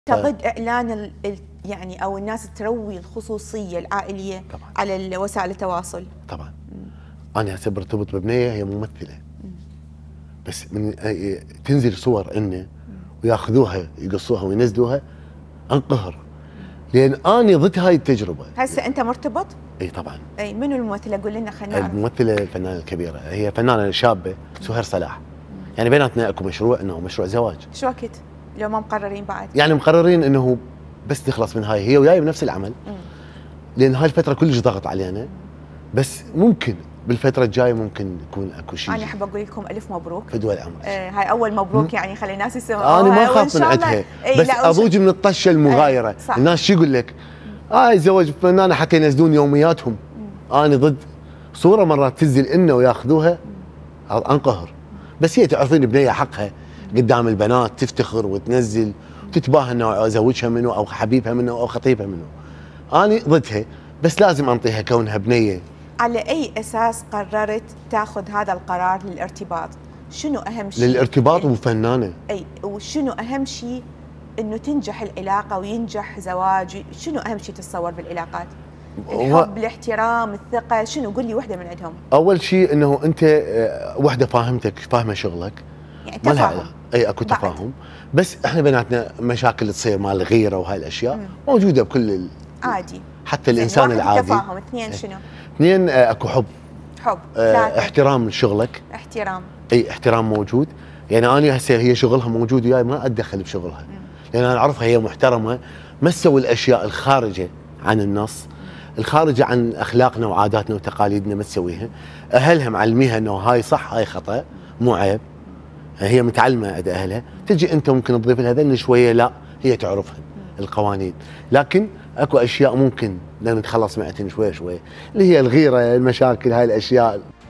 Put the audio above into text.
تعتقد اعلان يعني او الناس تروي الخصوصيه العائليه طبعا على وسائل التواصل؟ طبعا. انا هسه برتبط ببنيه هي ممثله، بس من تنزل صور اني وياخذوها يقصوها وينزلوها انقهر، لان انا ضد هاي التجربه. هسه انت مرتبط؟ اي طبعا. اي منو الممثله؟ قول لنا خلينا نعرف. الممثله الفنانه الكبيره، هي فنانه شابه سهير صلاح. يعني بيناتنا اكو مشروع، انه مشروع زواج. شو وقت؟ لو ما مقررين بعد؟ يعني مقررين انه بس نخلص من هاي، هي وياي بنفس العمل. لان هاي الفتره كلش ضغط علينا، بس ممكن بالفتره الجايه ممكن يكون اكو شيء. انا احب اقول لكم الف مبروك. فدوى العمر. هاي اول مبروك يعني خلي الناس يسمعوها. انا ما اخاف من عندها، بس اضوج من الطشه المغايره. الناس شو يقول لك؟ زواج فنانه حتى ينزلون يومياتهم. انا ضد. صوره مرات تنزل انه وياخذوها انقهر. بس هي تعرفين بنيه حقها قدام البنات تفتخر وتنزل وتتباهى انه زوجها منه او حبيبها منه او خطيبها منه. انا ضدها، بس لازم انطيها كونها بنيه. على اي اساس قررت تاخذ هذا القرار للارتباط؟ شنو اهم شيء؟ للارتباط وفنانه. اي، وشنو اهم شيء انه تنجح العلاقه وينجح زواج؟ شنو اهم شيء تتصور بالعلاقات؟ الحب، الاحترام، الثقه، شنو؟ قول لي وحده من عندهم. اول شيء انه انت وحده فاهمتك، فاهمه شغلك، يعني تفاهم. اي اكو تفاهم. بس احنا بيناتنا مشاكل تصير مال الغيره وهاي الاشياء موجوده بكل عادي. حتى الانسان العادي. تفاهم. اثنين شنو؟ اثنين اكو حب. احترام لشغلك. احترام. اي احترام موجود. يعني انا هسه هي شغلها موجود وياي، ما اتدخل بشغلها. لان انا اعرفها هي محترمه، ما تسوي الاشياء الخارجه عن النص، الخارجه عن اخلاقنا وعاداتنا وتقاليدنا ما تسويها. اهلها معلميها انه هاي صح هاي خطا، مو عيب. هي متعلمه عند اهلها، تجي انت ممكن تضيف لها ذن شويه، لا هي تعرفها القوانين. لكن اكو اشياء ممكن نتخلص منها شويه شويه، اللي هي الغيره، المشاكل، هاي الاشياء.